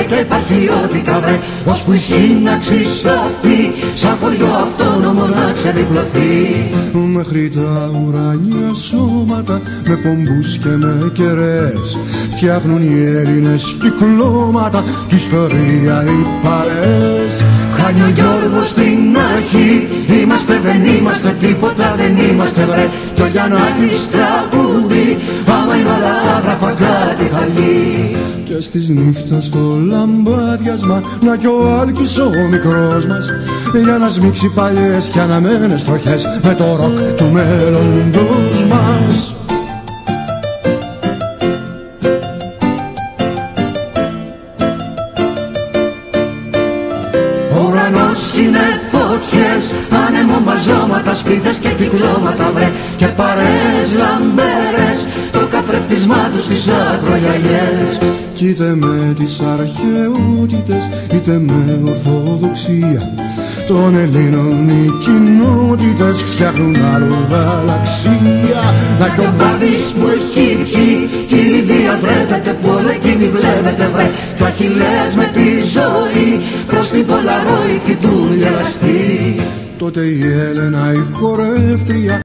και υπαρχιότητα βρε, ώσπου η σύναξη αυτή σαν χωριό αυτόνομο να ξεδιπλωθεί. Μέχρι τα ουράνια σώματα με πομπούς και με κεραίες φτιάχνουν οι Έλληνες κυκλώματα κι ιστορία οι παρέες. Χάνει ο Γιώργος στην αρχή, είμαστε δεν είμαστε τίποτα δεν είμαστε βρε, κι ο Γιαννάκης τραγούδι, άμα είναι όλα άγραφα κάτι θα βγει. Και στις νύχτας στο λαμπάδιασμα να κι ο Άλκης ο μικρός μας για να σμίξει παλιές κι αναμένες τροχές με το ροκ του μέλλοντος μας. Ο ουρανός είναι φωτιές, άνεμο μαζώματα, σπίθες και κυκλώματα βρε, και παρέες λαμπέρες, το καθρεφτισμά τους στις ακρογιαλιές. Κι είτε με τις αρχαιότητες είτε με ορθοδοξία των Ελλήνων οι κοινότητες φτιάχνουν άλλο γαλαξία. Να κι ο Μπάμπης που έχει βγει κι η Λιδία βλέπετε που όλο εκείνη βλέπετε βρε, κι ο Αχιλλέας με τη ζωή προς την Πολαρόη κι του γελαστή. Τότε η Έλενα η χορεύτρια